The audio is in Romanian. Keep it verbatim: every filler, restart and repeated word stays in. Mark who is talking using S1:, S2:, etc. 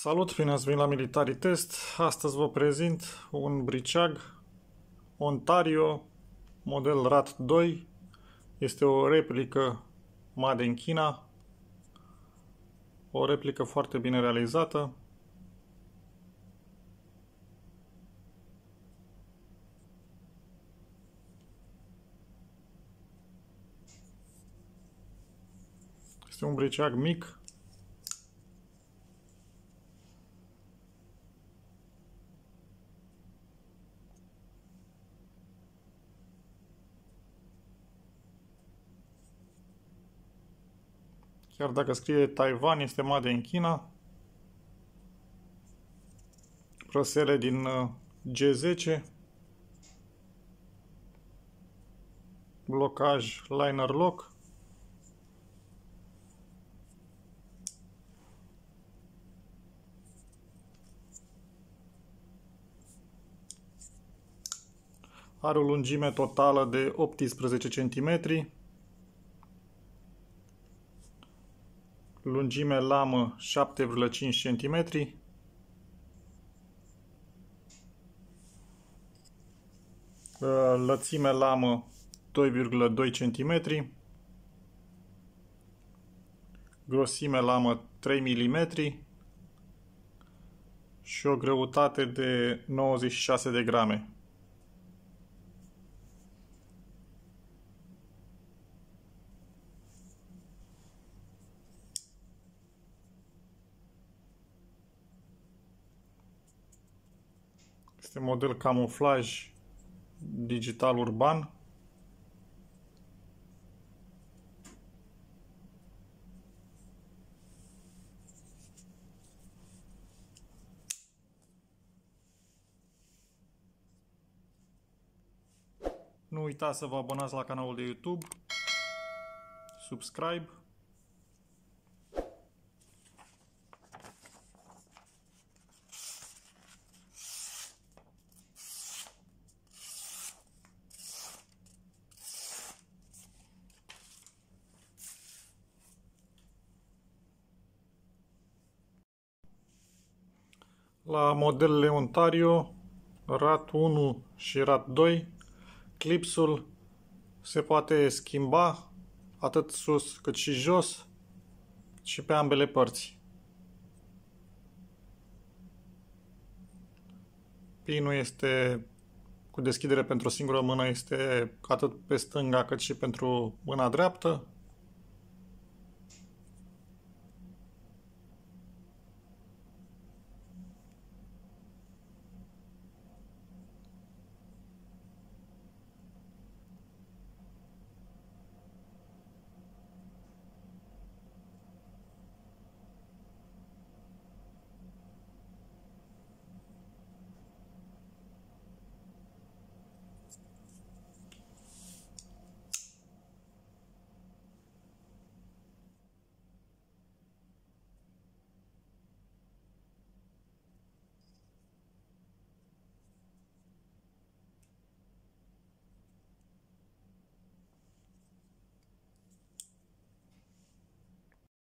S1: Salut, bine ați venit la Military Test. Astăzi vă prezint un briceag Ontario model R A T doi. Este o replică made in China. O replică foarte bine realizată. Este un briceag mic. Chiar dacă scrie Taiwan, este made in China. Prosele din G zece. Blocaj liner lock. Are o lungime totală de optsprezece centimetri. Lungime lamă șapte virgulă cinci centimetri. Lățime lamă doi virgulă doi centimetri. Grosime lamă trei milimetri. Și o greutate de nouăzeci și șase de grame. Este model camuflaj digital urban. Nu uitați să vă abonați la canalul de YouTube, subscribe. La modelele Ontario, R A T unu și R A T doi, clipsul se poate schimba atât sus cât și jos și pe ambele părți. Pinul este cu deschidere pentru o singură mână, este atât pe stânga cât și pentru mâna dreaptă.